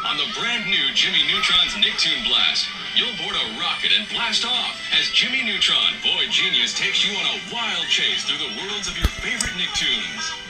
On the brand new Jimmy Neutron's Nicktoon Blast, you'll board a rocket and blast off as Jimmy Neutron, Boy Genius, takes you on a wild chase through the worlds of your favorite Nicktoons.